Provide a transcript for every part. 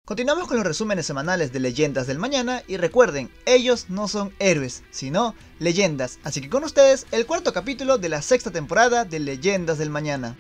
Continuamos con los resúmenes semanales de Leyendas del Mañana y recuerden, ellos no son héroes, sino leyendas. Así que con ustedes, el cuarto capítulo de la sexta temporada de Leyendas del Mañana.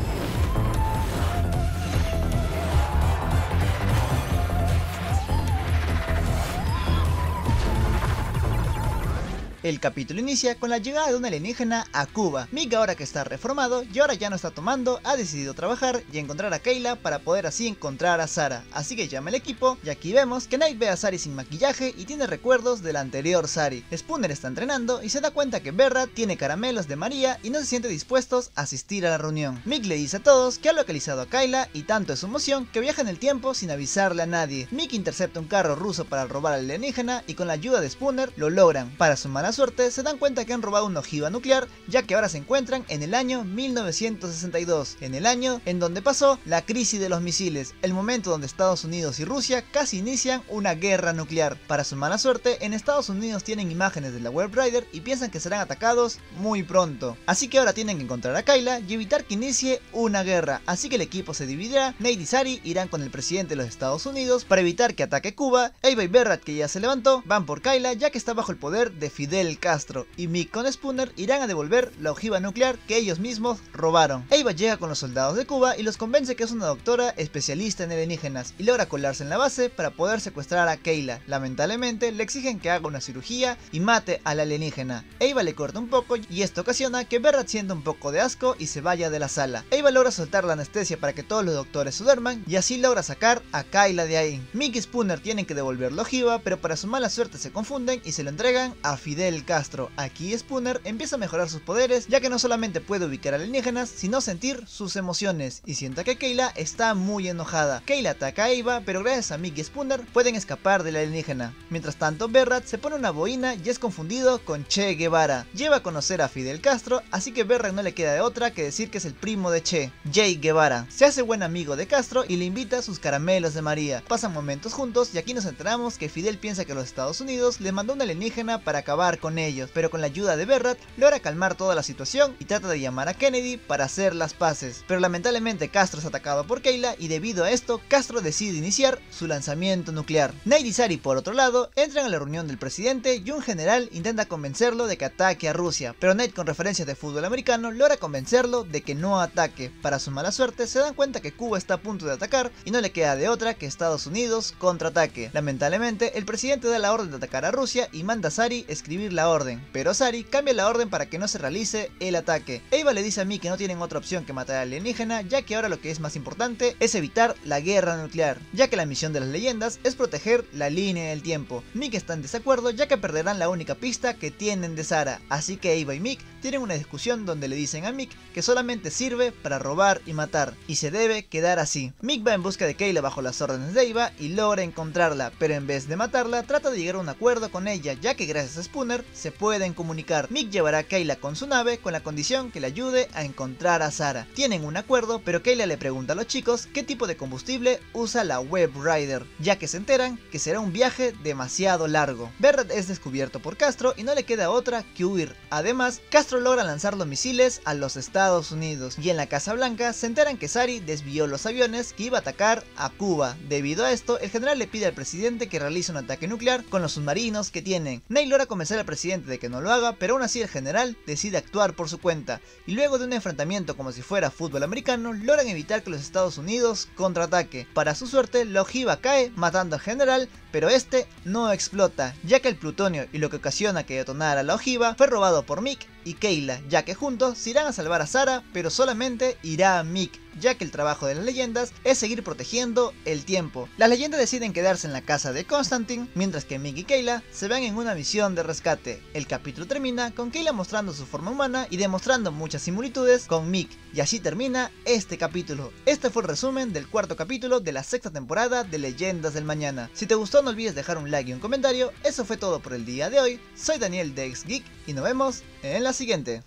El capítulo inicia con la llegada de un alienígena a Cuba. Mick, ahora que está reformado y ahora ya no está tomando, ha decidido trabajar y encontrar a Kayla para poder así encontrar a Sarah. Así que llama al equipo y aquí vemos que Nate ve a Sari sin maquillaje y tiene recuerdos de la anterior Sari. Spooner está entrenando y se da cuenta que Berrat tiene caramelos de María y no se siente dispuestos a asistir a la reunión. Mick le dice a todos que ha localizado a Kayla y tanto es su emoción que viaja en el tiempo sin avisarle a nadie. Mick intercepta un carro ruso para robar al alienígena y con la ayuda de Spooner lo logran. Para su mala suerte, se dan cuenta que han robado una ojiva nuclear, ya que ahora se encuentran en el año 1962, en el año en donde pasó la crisis de los misiles, el momento donde Estados Unidos y Rusia casi inician una guerra nuclear. Para su mala suerte, en Estados Unidos tienen imágenes de la Web Rider y piensan que serán atacados muy pronto. Así que ahora tienen que encontrar a Kayla y evitar que inicie una guerra, así que el equipo se dividirá. Nate y Sari irán con el presidente de los Estados Unidos para evitar que ataque Cuba. Ava y Berrat, que ya se levantó, van por Kayla ya que está bajo el poder de Fidel Castro, y Mick con Spooner irán a devolver la ojiva nuclear que ellos mismos robaron. Ava llega con los soldados de Cuba y los convence que es una doctora especialista en alienígenas y logra colarse en la base para poder secuestrar a Kayla. Lamentablemente le exigen que haga una cirugía y mate al alienígena. Ava le corta un poco y esto ocasiona que Berrat sienta un poco de asco y se vaya de la sala. Ava logra soltar la anestesia para que todos los doctores se duerman y así logra sacar a Kayla de ahí. Mick y Spooner tienen que devolver la ojiva, pero para su mala suerte se confunden y se lo entregan a Fidel Castro. Aquí Spooner empieza a mejorar sus poderes, ya que no solamente puede ubicar alienígenas, sino sentir sus emociones y sienta que Kayla está muy enojada. Kayla ataca a Ava, pero gracias a Mick y Spooner pueden escapar del alienígena. Mientras tanto, Berrat se pone una boina y es confundido con Che Guevara. Lleva a conocer a Fidel Castro, así que Berrat no le queda de otra que decir que es el primo de Che, Jay Guevara. Se hace buen amigo de Castro y le invita a sus caramelos de María. Pasan momentos juntos y aquí nos enteramos que Fidel piensa que los Estados Unidos le mandó un alienígena para acabar con ellos, pero con la ayuda de Berrat logra calmar toda la situación y trata de llamar a Kennedy para hacer las paces. Pero lamentablemente Castro es atacado por Kayla y debido a esto Castro decide iniciar su lanzamiento nuclear. Nate y Sari, por otro lado, entran a la reunión del presidente y un general intenta convencerlo de que ataque a Rusia, pero Nate, con referencias de fútbol americano, logra convencerlo de que no ataque. Para su mala suerte se dan cuenta que Cuba está a punto de atacar y no le queda de otra que Estados Unidos contraataque. Lamentablemente el presidente da la orden de atacar a Rusia y manda a Sari escribir la orden, pero Sari cambia la orden para que no se realice el ataque. Ava le dice a Mick que no tienen otra opción que matar al alienígena, ya que ahora lo que es más importante es evitar la guerra nuclear, ya que la misión de las leyendas es proteger la línea del tiempo. Mick está en desacuerdo ya que perderán la única pista que tienen de Sarah, así que Ava y Mick tienen una discusión donde le dicen a Mick que solamente sirve para robar y matar, y se debe quedar así. Mick va en busca de Kayla bajo las órdenes de Ava y logra encontrarla, pero en vez de matarla trata de llegar a un acuerdo con ella, ya que gracias a Spooner se pueden comunicar. Mick llevará a Kayla con su nave con la condición que le ayude a encontrar a Sarah. Tienen un acuerdo, pero Kayla le pregunta a los chicos qué tipo de combustible usa la Web Rider, ya que se enteran que será un viaje demasiado largo. Berrat es descubierto por Castro y no le queda otra que huir. Además, Castro logra lanzar los misiles a los Estados Unidos y en la Casa Blanca se enteran que Sari desvió los aviones que iba a atacar a Cuba. Debido a esto, el general le pide al presidente que realice un ataque nuclear con los submarinos que tienen. Nate logra convencer al presidente de que no lo haga, pero aún así el general decide actuar por su cuenta, y luego de un enfrentamiento como si fuera fútbol americano, logran evitar que los Estados Unidos contraataque. Para su suerte, la ojiva cae matando al general, pero este no explota, ya que el plutonio y lo que ocasiona que detonara la ojiva fue robado por Mick y Kayla, ya que juntos se irán a salvar a Sarah, pero solamente irá Mick, ya que el trabajo de las leyendas es seguir protegiendo el tiempo. Las leyendas deciden quedarse en la casa de Constantine, mientras que Mick y Kayla se van en una misión de rescate. El capítulo termina con Kayla mostrando su forma humana y demostrando muchas similitudes con Mick, y así termina este capítulo. Este fue el resumen del cuarto capítulo de la sexta temporada de Leyendas del Mañana. Si te gustó, no olvides dejar un like y un comentario. Eso fue todo por el día de hoy. Soy Daniel de X Geek y nos vemos en la siguiente.